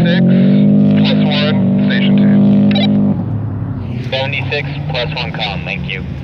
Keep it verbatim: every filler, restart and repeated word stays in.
seventy-six plus one, station two. seventy-six plus one com, thank you.